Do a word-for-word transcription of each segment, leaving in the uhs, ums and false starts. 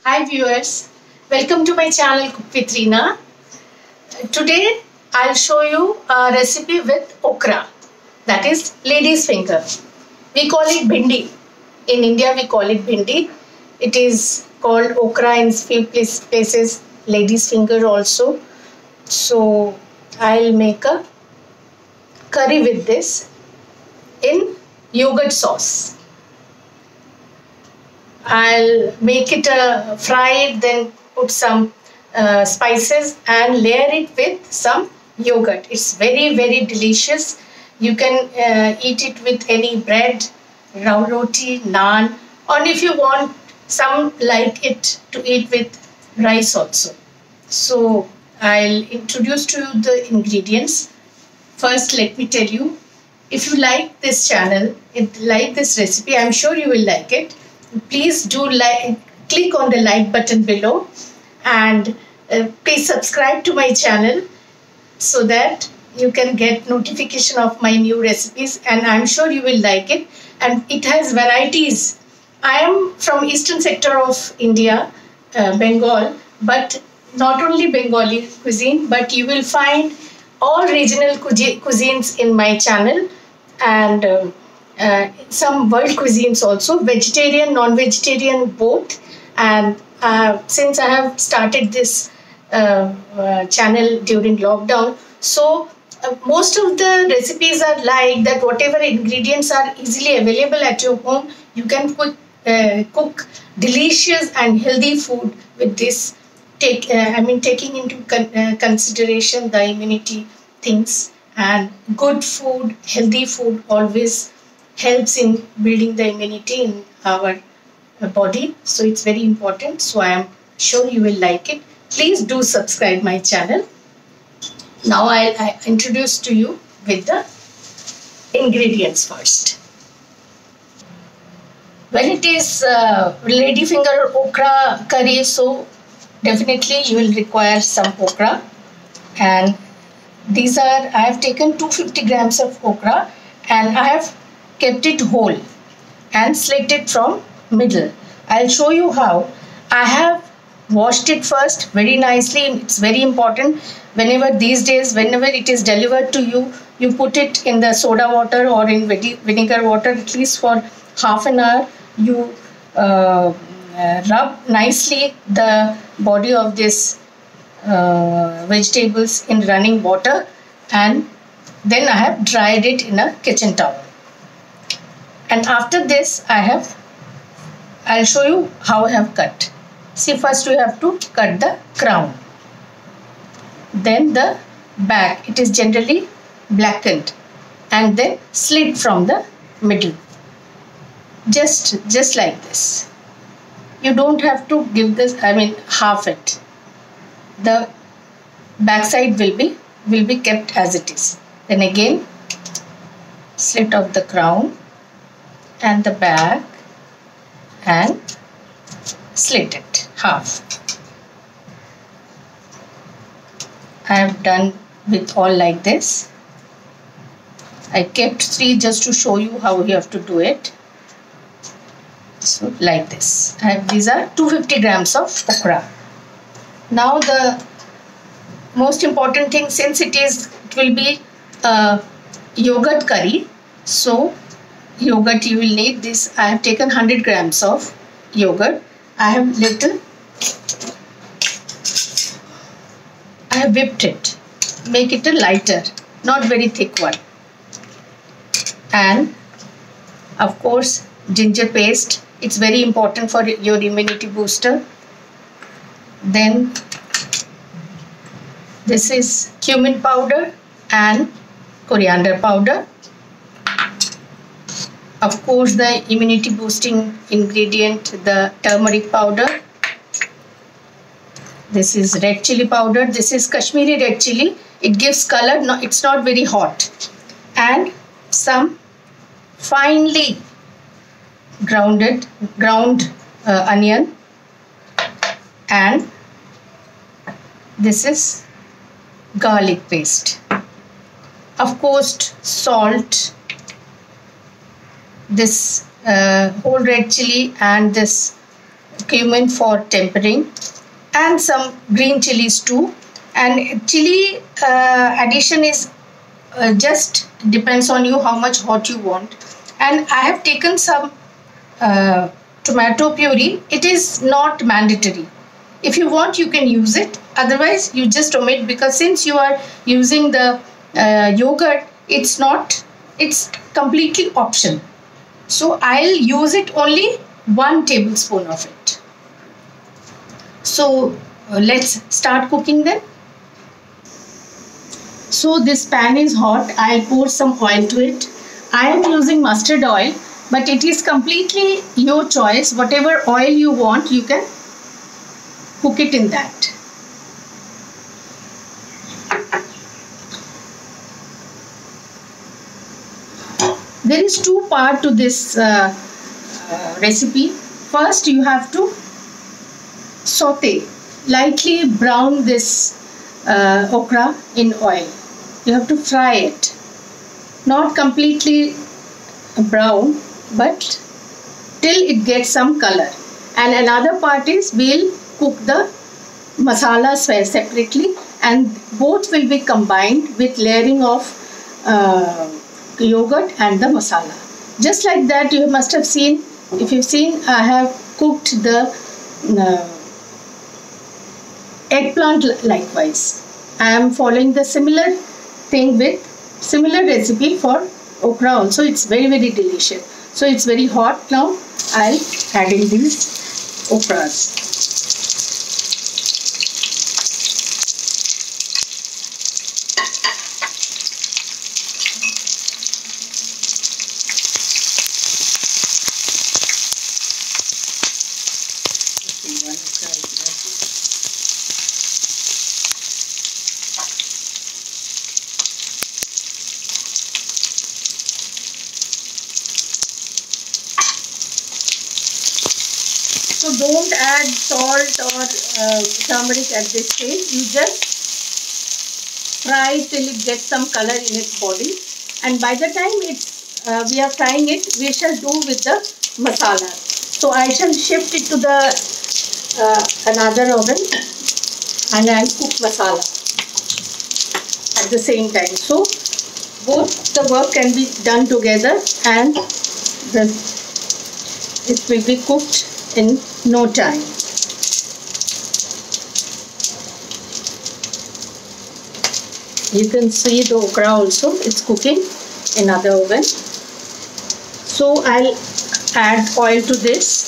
Hi viewers, welcome to my channel Cook with Reena. Today I'll show you a recipe with okra, that is lady's finger. We call it bhindi. In India we call it bhindi. It is called okra in few places, lady's finger also. So I'll make a curry with this in yogurt sauce. I'll make it uh, fry it, then put some uh, spices and layer it with some yogurt. It's very very delicious. You can uh, eat it with any bread, raw roti, naan, or if you want, some like it to eat with rice also. So I'll introduce to you the ingredients. First, let me tell you, if you like this channel, if you like this recipe, I'm sure you will like it. Please do like, click on the like button below, and uh, please subscribe to my channel so that you can get notification of my new recipes, and I'm sure you will like it. And it has varieties. I am from eastern sector of India, uh, Bengal, but not only Bengali cuisine, but you will find all regional cuisines in my channel, and uh, Uh, some world cuisines also, vegetarian, non-vegetarian, both. And uh, since I have started this uh, uh, channel during lockdown, so uh, most of the recipes are like that. Whatever ingredients are easily available at your home, you can cook, uh, cook delicious and healthy food with this. Take, uh, I mean, taking into con uh, consideration the immunity things, and good food, healthy food always helps in building the immunity in our body. So it's very important. So I am sure you will like it. Please do subscribe my channel. Now I'll, I'll introduce to you with the ingredients first. When it is uh, ladyfinger okra curry, so definitely you will require some okra. And these are, I have taken two hundred fifty grams of okra, and I have kept it whole and slit it from middle. I'll show you how. I have washed it first very nicely. It's very important. Whenever these days, whenever it is delivered to you, you put it in the soda water or in vinegar water at least for half an hour. You uh, rub nicely the body of this uh, vegetables in running water, and then I have dried it in a kitchen towel. And after this, I have, I'll show you how I have cut. See, first we have to cut the crown. Then the back, it is generally blackened, and then slit from the middle. Just, just like this. You don't have to give this, I mean, half it. The back side will be, will be kept as it is. Then again, slit off the crown and the back and slit it half. I have done with all like this. I kept three just to show you how you have to do it. So like this. I have, these are two hundred fifty grams of okra. Now the most important thing, since it is, it will be a yogurt curry, so yogurt you will need this. I have taken one hundred grams of yogurt. I have little, I have whipped it. Make it a lighter, not very thick one. And of course ginger paste. It's very important for your immunity booster. Then this is cumin powder and coriander powder. Of course, the immunity boosting ingredient, the turmeric powder. This is red chili powder. This is Kashmiri red chili. It gives color. No, it's not very hot. And some finely grounded ground uh, onion. And this is garlic paste. Of course, salt. This uh, whole red chili and this cumin for tempering, and some green chilies too. And chili uh, addition is uh, just depends on you how much hot you want. And I have taken some uh, tomato puree. It is not mandatory. If you want, you can use it. Otherwise, you just omit, because since you are using the uh, yogurt, it's not, it's completely optional. So I'll use it only one tablespoon of it. So uh, let's start cooking then. So this pan is hot. I'll pour some oil to it. I am using mustard oil, but it is completely your choice. Whatever oil you want, you can cook it in that. There is two part to this uh, uh, recipe. First, you have to saute, lightly brown this uh, okra in oil. You have to fry it, not completely brown, but till it gets some color. And another part is we'll cook the masala separately, and both will be combined with layering of uh, yogurt and the masala. Just like that, you must have seen, if you've seen, I have cooked the uh, eggplant likewise. I am following the similar thing with similar recipe for okra also. It's very very delicious. So it's very hot now. I'll add in these okras. So don't add salt or uh, turmeric at this stage. You just fry till it gets some color in its body. And by the time it's uh, we are frying it, we shall do with the masala. So I shall shift it to the uh, another oven, and I'll cook masala at the same time. So both the work can be done together, and the, it will be cooked in no time. You can see the okra also, it's cooking in another oven. So I'll add oil to this.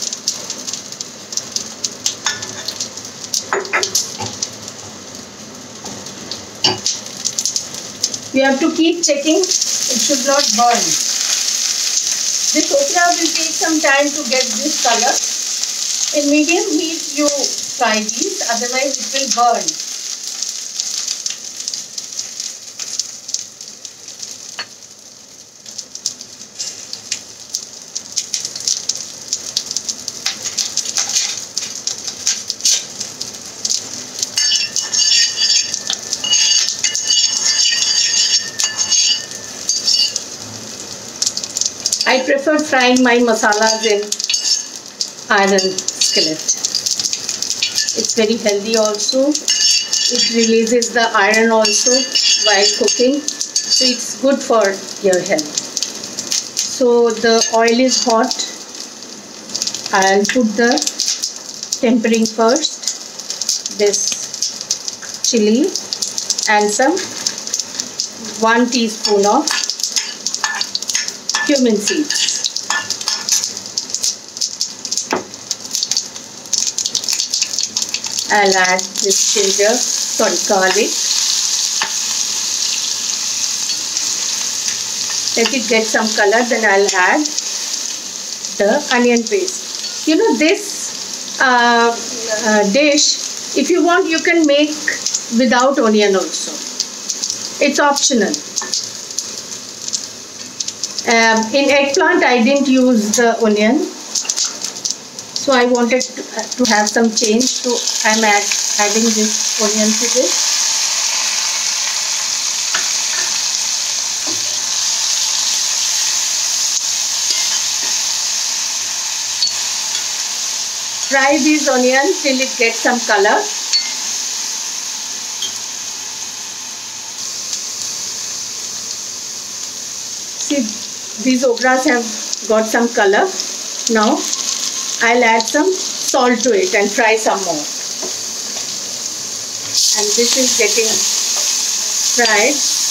You have to keep checking, it should not burn. This okra will take some time to get this color. In medium heat you fry these, otherwise it will burn. I prefer frying my masalas in iron skillet. It's very healthy also. It releases the iron also while cooking. So it's good for your health. So the oil is hot. I'll put the tempering first. This chili and some one teaspoon of cumin seeds. I'll add this ginger, sorry, garlic. Let it get some color, then I'll add the onion paste. You know, this uh, uh, dish, if you want, you can make without onion also. It's optional. Um, in eggplant, I didn't use the onion, so I wanted to, uh, to have some change, so I'm add, adding this onion to this. fry these onions till it gets some color. See, these okras have got some color. Now I'll add some salt to it and fry some more. And this is getting fried.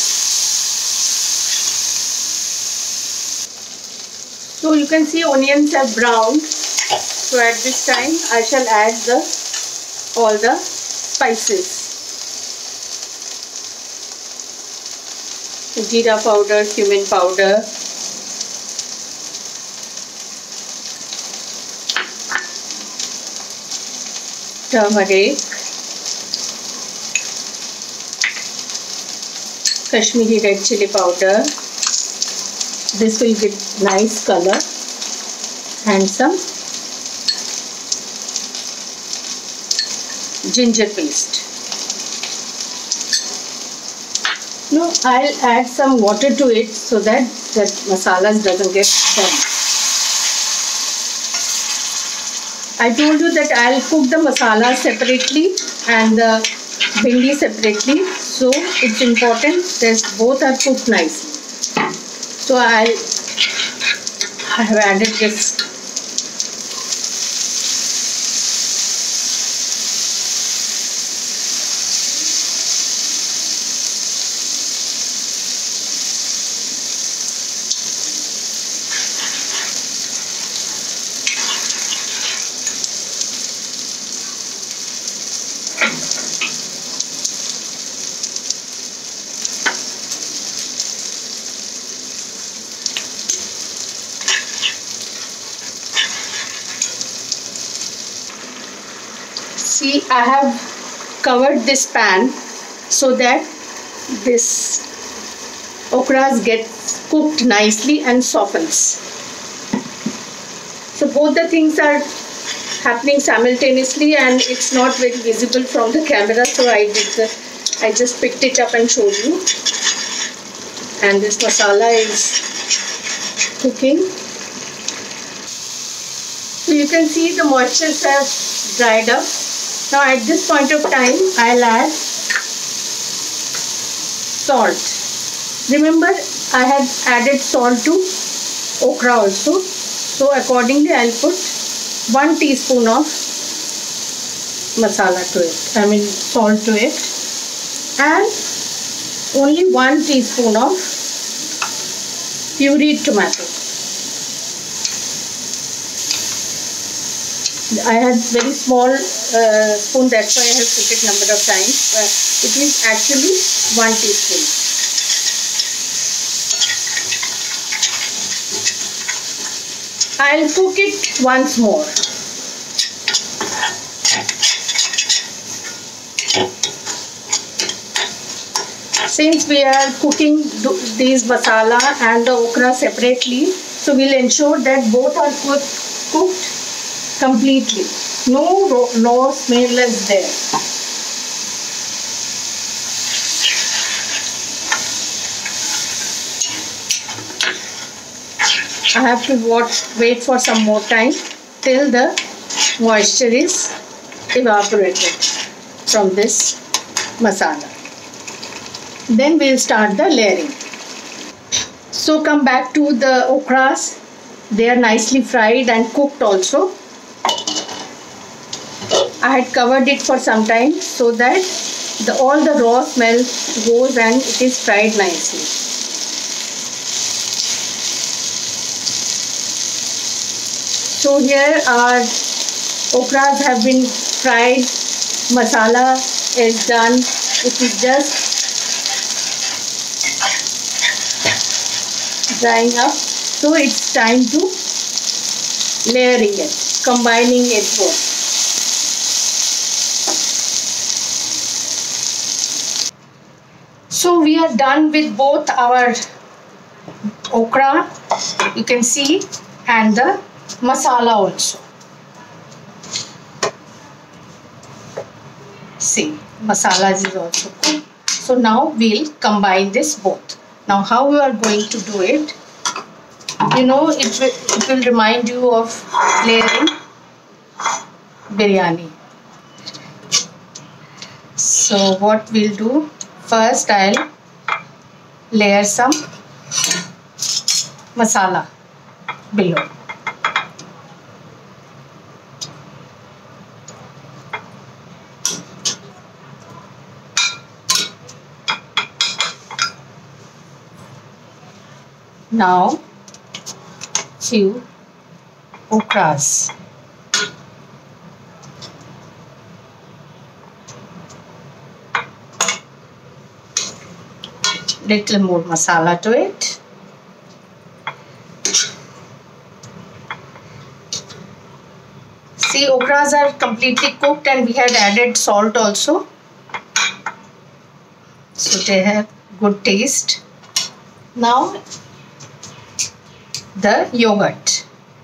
So you can see onions have browned. So at this time I shall add the all the spices. Jeera powder, cumin powder, turmeric, Kashmiri red chili powder. This will give nice color, and some ginger paste. Now I'll add some water to it so that that masalas doesn't get burnt. I told you that I'll cook the masala separately and the bhindi separately, so it's important that both are cooked nicely. So I'll I have added this. See, I have covered this pan so that this okras get cooked nicely and softens. So both the things are happening simultaneously and it's not very visible from the camera, so I did the, I just picked it up and showed you. And this masala is cooking. So you can see the moistures have dried up. Now at this point of time, I'll add salt. Remember, I had added salt to okra also. So accordingly, I'll put one teaspoon of masala to it. I mean salt to it, and only one teaspoon of pureed tomato. I had very small uh, spoon, that's why I have put it number of times. Uh, it is actually one teaspoon. I'll cook it once more. Since we are cooking these masala and the okra separately, so we'll ensure that both are cooked, cooked completely. No raw smell is there. I have to watch, wait for some more time till the moisture is evaporated from this masala. Then we'll start the layering. So come back to the okras. They are nicely fried and cooked also. I had covered it for some time so that the, all the raw smell goes and it is fried nicely. So here our okras have been fried, masala is done. It is just drying up. So it's time to layering it, combining it both. So we are done with both our okra, you can see, and the masala also. See, masala is also cooked. So now we'll combine this both. Now how we are going to do it, you know, it will, it will remind you of layering. biryani. So what we'll do, first I'll layer some masala below. Now few okras. Little more masala to it. See, okras are completely cooked and we had added salt also, so they have good taste. Now the yogurt.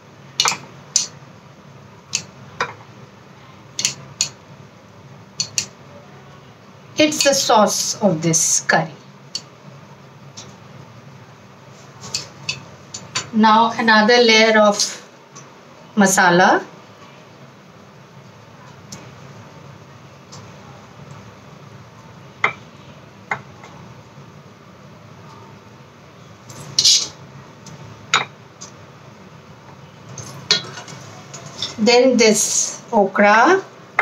It's the sauce of this curry. Now another layer of masala. Then this okra.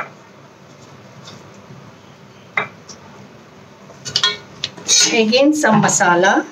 Again some masala.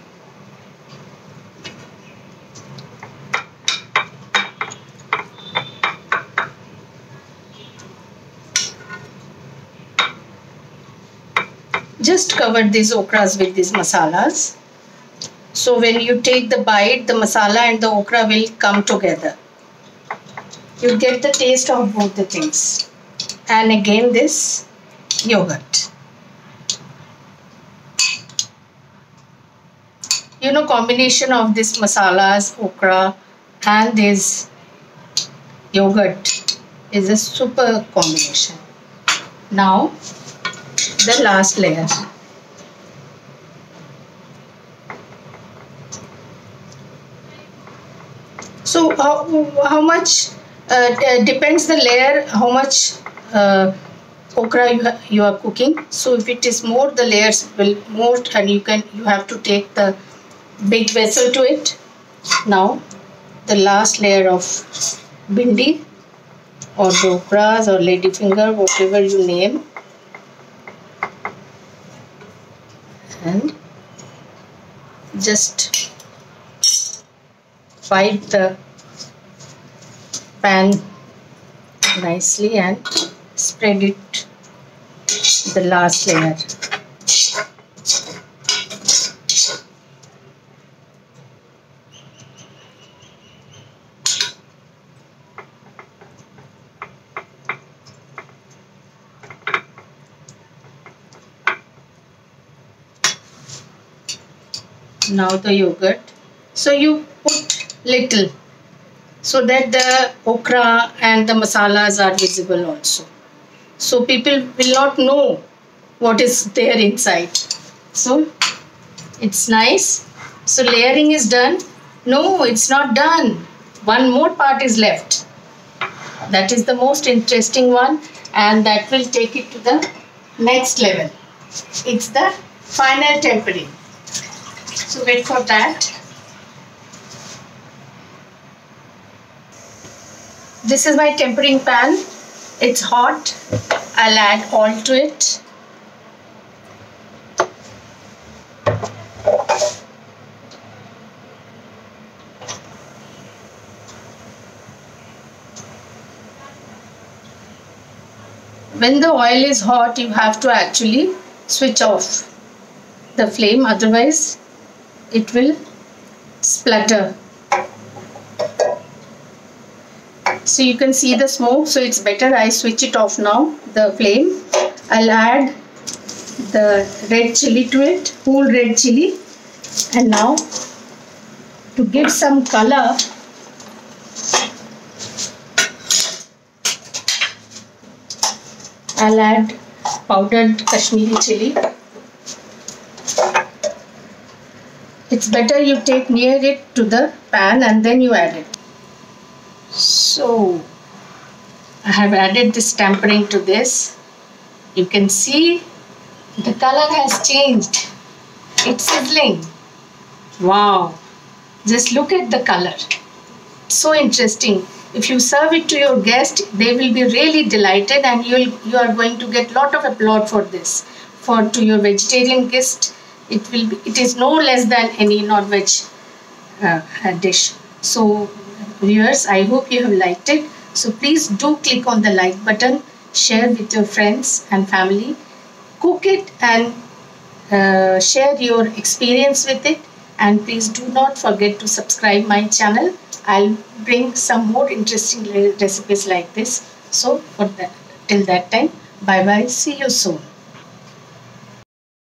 Just cover these okras with these masalas. So when you take the bite, the masala and the okra will come together. You get the taste of both the things. And again this yogurt. You know, combination of this masalas, okra and this yogurt is a super combination. Now the last layer. So how, how much uh, depends the layer, how much uh, okra you, you are cooking. So if it is more, the layers will more, and you can you have to take the big vessel to it. Now the last layer of bindi or the okras or ladyfinger, whatever you name, and just wipe the pan nicely and spread it the last layer. Now the yogurt. So you put little so that the okra and the masalas are visible also. So people will not know what is there inside. So it's nice. So layering is done. No, it's not done. One more part is left. That is the most interesting one, and that will take it to the next level. It's the final tempering. So wait for that. This is my tempering pan. It's hot. I'll add oil to it. When the oil is hot, you have to actually switch off the flame, otherwise it will splutter. So you can see the smoke, so it's better I switch it off now, the flame. I'll add the red chili to it, whole red chili, and now to give some color, I'll add powdered Kashmiri chili. It's better you take near it to the pan and then you add it. So I have added this tempering to this. You can see the color has changed. It's sizzling. Wow. Just look at the color. So interesting. If you serve it to your guest, they will be really delighted, and you'll you are going to get lot of applaud for this. For to your vegetarian guest, it will be, it is no less than any non-veg uh, dish. So viewers, I hope you have liked it. So please do click on the like button, share with your friends and family, cook it and uh, share your experience with it. And please do not forget to subscribe my channel. I'll bring some more interesting recipes like this. So for that, till that time, bye bye. See you soon.